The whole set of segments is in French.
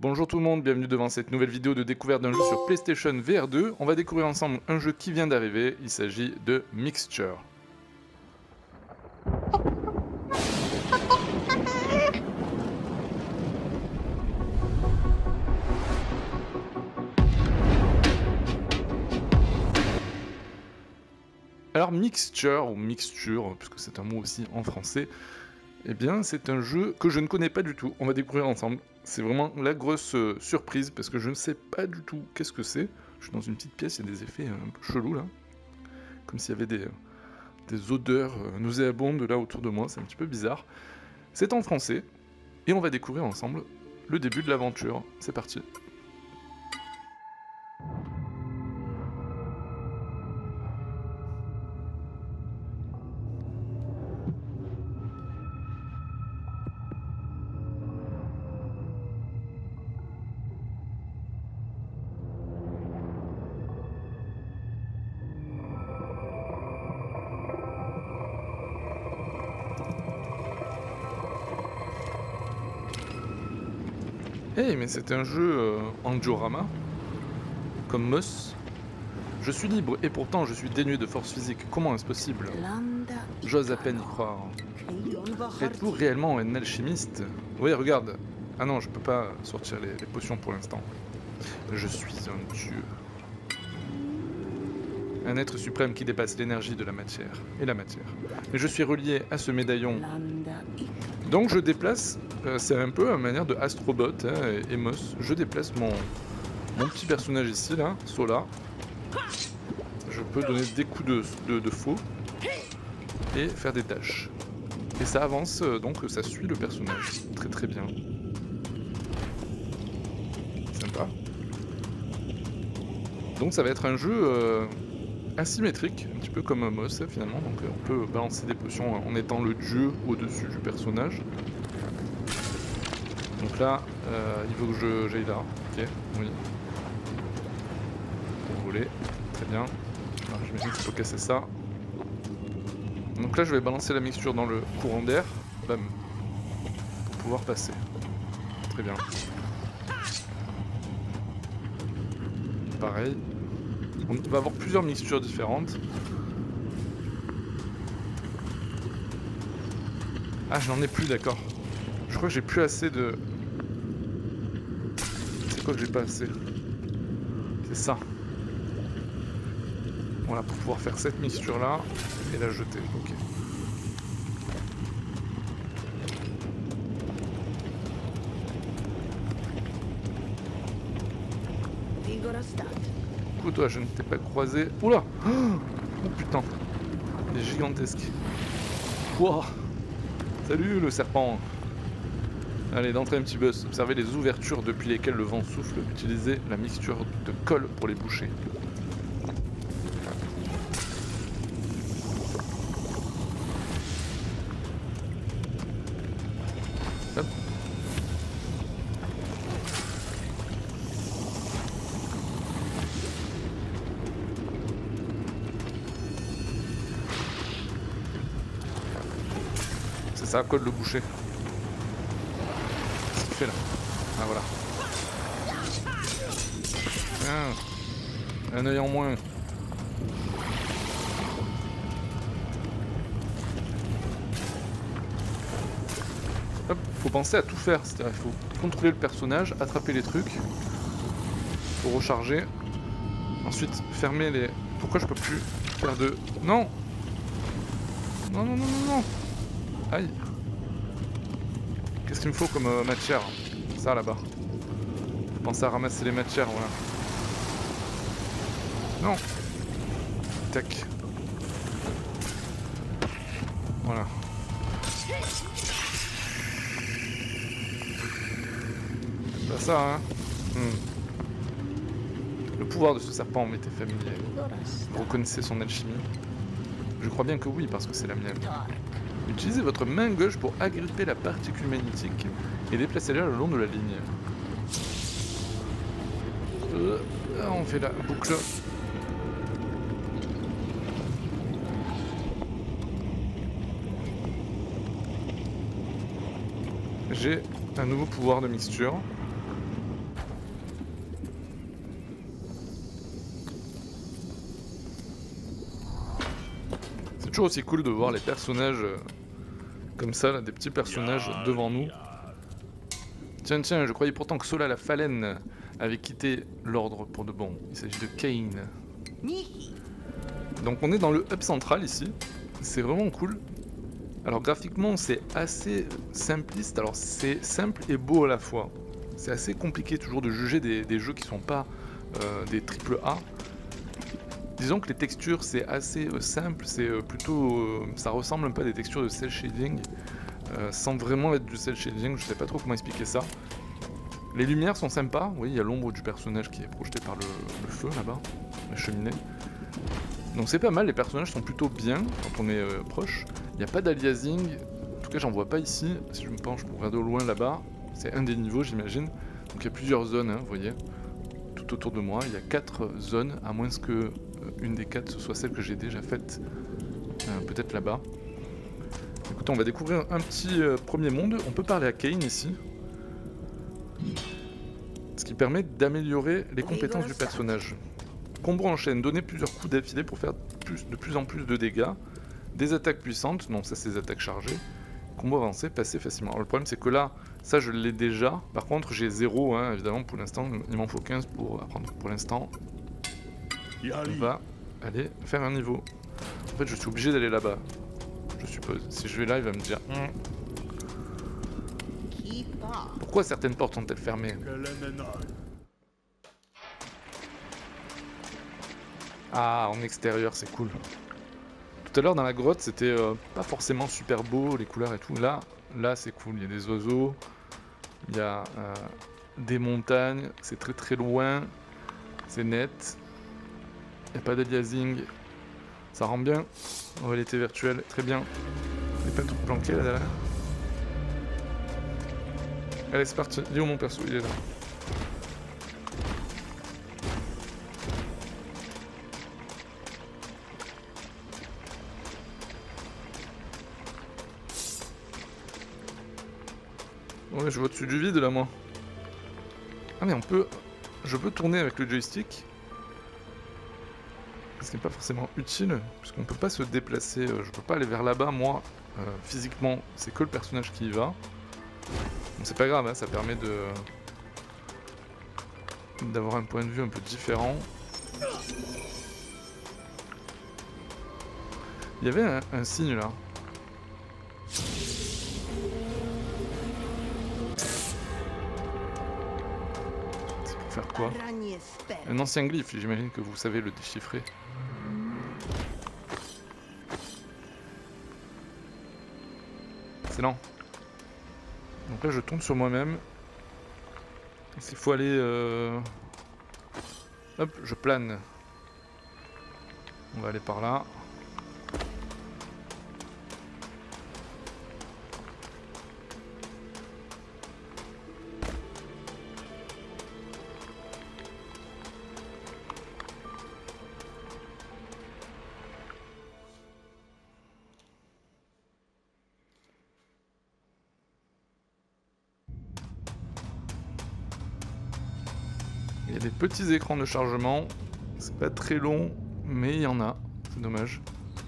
Bonjour tout le monde, bienvenue devant cette nouvelle vidéo de découverte d'un jeu sur PlayStation VR 2. On va découvrir ensemble un jeu qui vient d'arriver, il s'agit de Mixture. Alors Mixture, ou Mixture, puisque c'est un mot aussi en français, eh bien c'est un jeu que je ne connais pas du tout, on va découvrir ensemble. C'est vraiment la grosse surprise, parce que je ne sais pas du tout qu'est-ce que c'est. Je suis dans une petite pièce, il y a des effets un peu chelous là. Comme s'il y avait des odeurs nauséabondes là autour de moi, c'est un petit peu bizarre. C'est en français, et on va découvrir ensemble le début de l'aventure. C'est parti. Hey, mais c'est un jeu en diorama, comme Moss. Je suis libre et pourtant je suis dénué de force physique. Comment est-ce possible? J'ose à peine y croire. Êtes-vous réellement un alchimiste? Oui, regarde. Ah non, je peux pas sortir les potions pour l'instant. Je suis un dieu. Un être suprême qui dépasse l'énergie de la matière et la matière. Mais je suis relié à ce médaillon. Donc je déplace, c'est un peu à manière de Astrobot hein, et Moss. Je déplace mon petit personnage ici, là, Sola. Je peux donner des coups de faux et faire des tâches. Et ça avance, donc ça suit le personnage. Très très bien. Sympa. Donc ça va être un jeu asymétrique, un petit peu comme Moss finalement. Donc on peut balancer des potions en étant le dieu au-dessus du personnage. Donc là, il faut que j'aille là. Ok, oui. Pour voler. Très bien. J'imagine qu'il faut casser ça. Donc là, je vais balancer la mixture dans le courant d'air. Bam. Pour pouvoir passer. Très bien. Pareil. On va avoir plusieurs mixtures différentes. Ah, je n'en ai plus, d'accord. Je crois que j'ai plus assez de... C'est quoi que j'ai pas assez? C'est ça. Voilà, pour pouvoir faire cette mixture là et la jeter. Ok. Du coup, toi, je ne t'ai pas croisé. Oula! Oh putain! Il est gigantesque. Wow. Salut le serpent! Allez, d'entrée un petit buzz. Observez les ouvertures depuis lesquelles le vent souffle. Utilisez la mixture de colle pour les boucher. Hop. C'est ça, colle le boucher. Qu'est-ce qu'il fait là? Ah voilà. Ah, un œil en moins. Hop, faut penser à tout faire, c'est-à-dire il faut contrôler le personnage, attraper les trucs, faut recharger, ensuite fermer les... Pourquoi je peux plus faire de... Non! Non, non, non, non, non! Aïe! Qu'est-ce qu'il me faut comme matière? Ça là-bas. Faut penser à ramasser les matières, voilà. Non! Tac. Voilà. C'est pas ça, hein? Le pouvoir de ce serpent m'était familier. Vous reconnaissez son alchimie? Je crois bien que oui, parce que c'est la mienne. Utilisez votre main gauche pour agripper la particule magnétique et déplacez-la le long de la ligne. On fait la boucle. J'ai un nouveau pouvoir de mixture. toujours aussi cool de voir les personnages comme ça, là, des petits personnages devant nous. Tiens, je croyais pourtant que Sola la Phalène avait quitté l'ordre pour de bon. Il s'agit de Kane. Donc on est dans le hub central ici. C'est vraiment cool. Alors graphiquement c'est assez simpliste, alors c'est simple et beau à la fois. C'est assez compliqué toujours de juger des jeux qui sont pas des AAA. Disons que les textures c'est assez simple, c'est plutôt... ça ressemble un peu à des textures de cel shading, sans vraiment être du cel shading, je sais pas trop comment expliquer ça. Les lumières sont sympas, oui il y a l'ombre du personnage qui est projetée par le feu là-bas, la cheminée. Donc c'est pas mal, les personnages sont plutôt bien quand on est proche. Il n'y a pas d'aliasing, en tout cas j'en vois pas ici, si je me penche pour regarder au loin là-bas, c'est un des niveaux j'imagine. Donc il y a plusieurs zones, hein, vous voyez, tout autour de moi, il y a 4 zones, à moins que une des 4 soit celle que j'ai déjà faite, peut-être là-bas. Écoutez, on va découvrir un petit premier monde, on peut parler à Kane ici. Ce qui permet d'améliorer les compétences du personnage. Combo en chaîne, donner plusieurs coups d'affilée pour faire de plus en plus de dégâts. Des attaques puissantes, non ça c'est des attaques chargées. Combo avancé, passer facilement. Alors le problème c'est que là, ça je l'ai déjà. Par contre j'ai 0, hein, évidemment pour l'instant, il m'en faut 15 pour apprendre. Pour l'instant, on va aller faire un niveau. En fait je suis obligé d'aller là-bas, je suppose. Si je vais là, il va me dire... Pourquoi certaines portes sont-elles fermées? Ah, en extérieur, c'est cool. Tout à l'heure, dans la grotte, c'était pas forcément super beau, les couleurs et tout. Là c'est cool. Il y a des oiseaux, il y a des montagnes, c'est très très loin, c'est net. Il n'y a pas d'aliasing, ça rend bien. En réalité virtuelle, très bien. Il n'y a pas de truc planqué là derrière. Allez, c'est parti. Il est où mon perso? Il est là. Ouais, je vois dessus du vide là, moi. Ah, mais on peut... Je peux tourner avec le joystick. Ce n'est pas forcément utile, puisqu'on peut pas se déplacer. Je peux pas aller vers là-bas, moi. Physiquement, c'est que le personnage qui y va. Bon, c'est pas grave, hein, ça permet d'avoir un point de vue un peu différent. Il y avait un signe là. C'est pour faire quoi? Un ancien glyphe, j'imagine que vous savez le déchiffrer. Excellent. Donc là je tombe sur moi-même. S'il faut aller... Hop, je plane. On va aller par là. Il y a des petits écrans de chargement, c'est pas très long, mais il y en a, c'est dommage.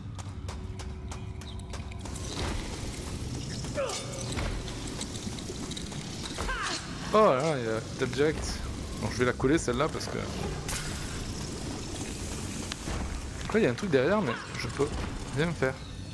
Oh là, il y a tape direct. Bon, je vais la coller celle-là parce que... Après il y a un truc derrière, mais je peux rien faire.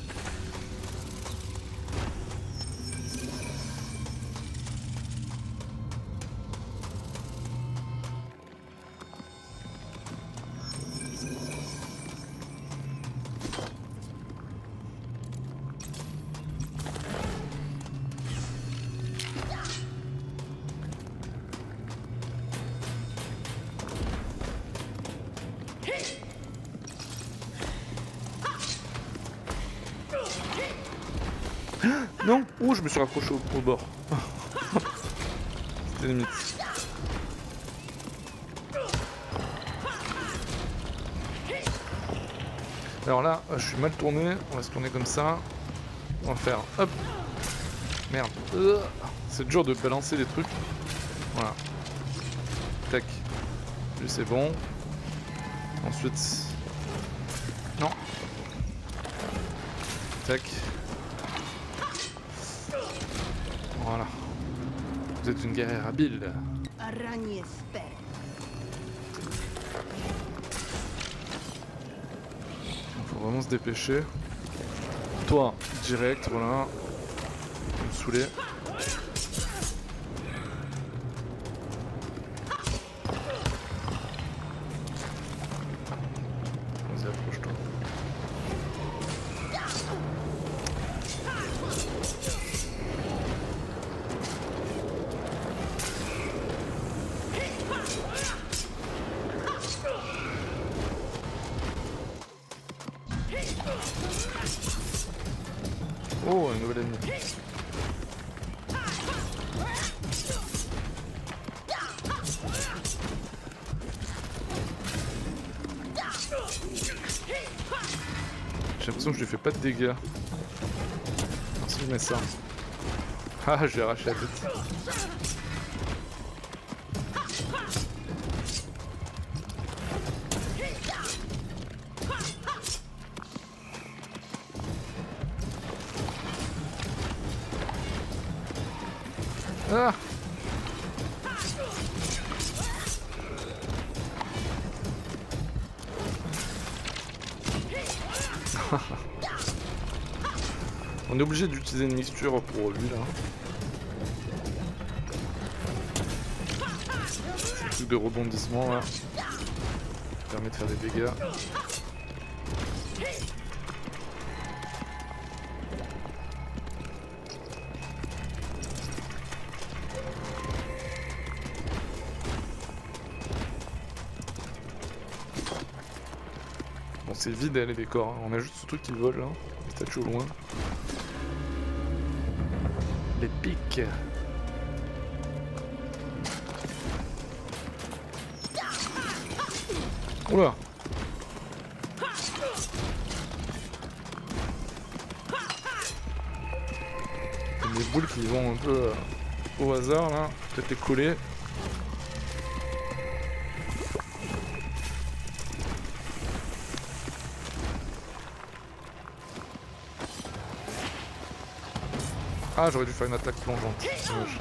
Non! Oh, je me suis raccroché au bord. C'était limite. Alors là, je suis mal tourné. On va se tourner comme ça. On va faire... Hop! Merde. C'est dur de balancer des trucs. Voilà. Tac. Lui, c'est bon. Ensuite... Non. Tac. Voilà. Vous êtes une guerrière habile. Il faut vraiment se dépêcher. Toi, direct, voilà. Vous me saoulez. Vas-y, approche-toi. Oh, un nouvel ennemi. J'ai l'impression que je lui fais pas de dégâts. Merci, mais ça. Ah, j'ai arraché la tête. Ah! On est obligé d'utiliser une mixture pour lui là. Ce truc de rebondissement là. Ça permet de faire des dégâts. Bon, c'est vide les décors, hein. On a juste ce truc qui vole là, statue au loin. Les pics. Oula. Des boules qui vont un peu au hasard là, peut-être les coller. Ah, j'aurais dû faire une attaque plongeante. Dommage.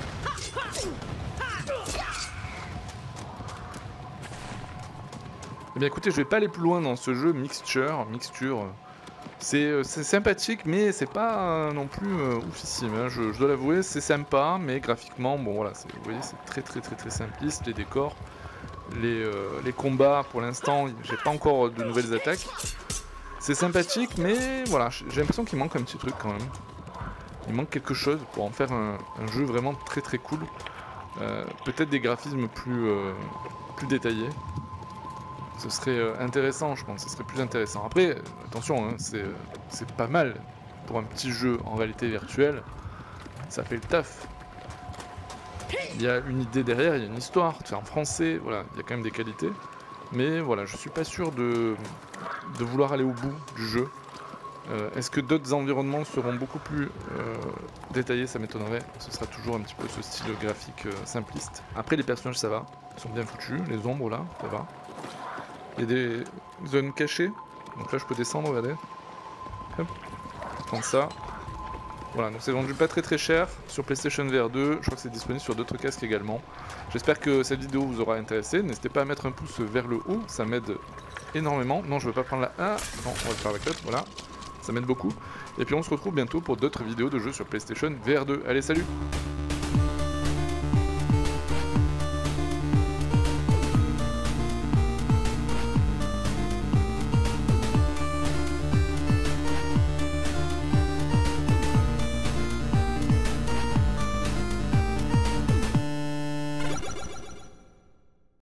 Eh bien écoutez, je vais pas aller plus loin dans ce jeu mixture. C'est sympathique, mais c'est pas non plus oufissime. Hein. Je dois l'avouer, c'est sympa, mais graphiquement, bon voilà, vous voyez, c'est très simpliste. Les décors, les combats, pour l'instant, j'ai pas encore de nouvelles attaques. C'est sympathique, mais voilà, j'ai l'impression qu'il manque un petit truc quand même. Il manque quelque chose pour en faire un jeu vraiment très cool. Peut-être des graphismes plus détaillés. Ce serait intéressant, je pense, ce serait plus intéressant. Après, attention, hein, c'est pas mal pour un petit jeu en réalité virtuelle. Ça fait le taf. Il y a une idée derrière, il y a une histoire, c'est en français, voilà, il y a quand même des qualités. Mais voilà, je suis pas sûr de vouloir aller au bout du jeu. Est-ce que d'autres environnements seront beaucoup plus détaillés? Ça m'étonnerait. Ce sera toujours un petit peu ce style graphique simpliste. Après, les personnages, ça va. Ils sont bien foutus. Les ombres, là, ça va. Il y a des zones cachées. Donc là, je peux descendre, regardez. Hop. Prendre ça. Voilà, donc c'est vendu pas très cher sur PlayStation VR 2. Je crois que c'est disponible sur d'autres casques également. J'espère que cette vidéo vous aura intéressé. N'hésitez pas à mettre un pouce vers le haut. Ça m'aide énormément. Non, je veux pas prendre la... Ah, non, on va le faire avec l'autre, voilà. Ça m'aide beaucoup. Et puis on se retrouve bientôt pour d'autres vidéos de jeux sur PlayStation VR 2. Allez, salut!